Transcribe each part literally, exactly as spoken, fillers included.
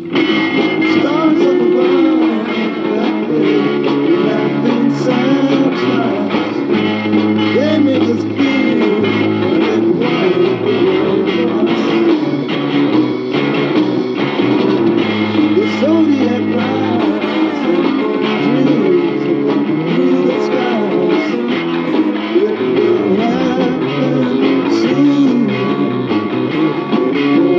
Stars up above, laughing, laughing sunshines. They make us feel like one world was. The zodiac lights and dreams through the skies. It will happen soon for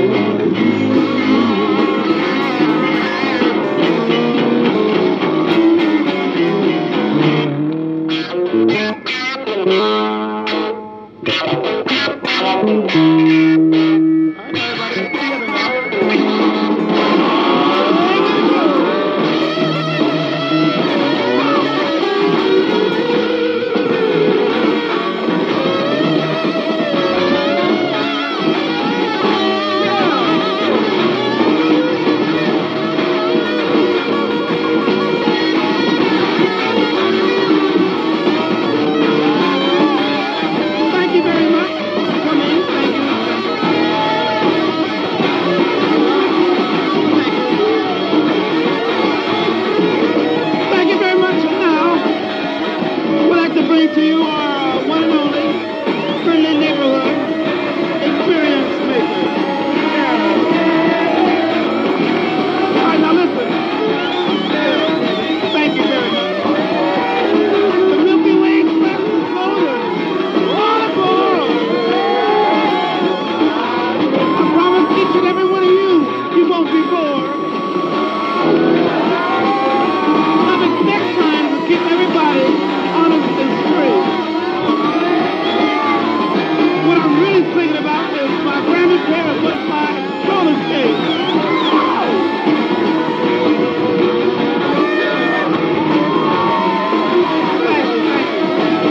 to you are one and only friendly neighborhood experience maker. Yeah. All right, now listen. Thank you very much. The Milky Way Express is loaded. All aboard. I promise each and every one of you, you won't be bored. Now the next time to keep everybody honest and straight. What I'm really thinking about is my Grammy Paris with my roller skates. Thank you, thank you.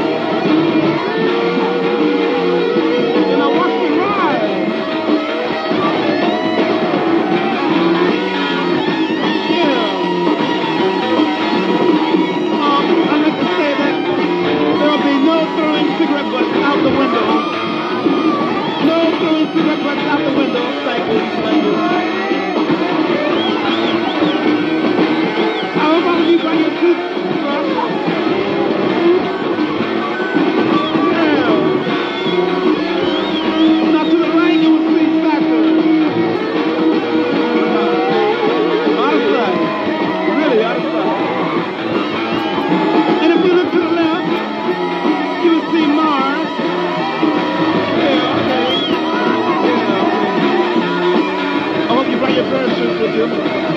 You know, watch me ride. Yeah. Um, I'd like to say that there will be no throwing cigarette butts out the window. No throwing cigarette butts out the window. Thank you. Thank you. I hope all of you bring your toothbrush. Yeah. Now to the right you will see Factor. Out of sight. Really out of sight. And if you look to the left, you will see Mars. Yeah, okay. Yeah, okay. I hope you bring your parachute with you.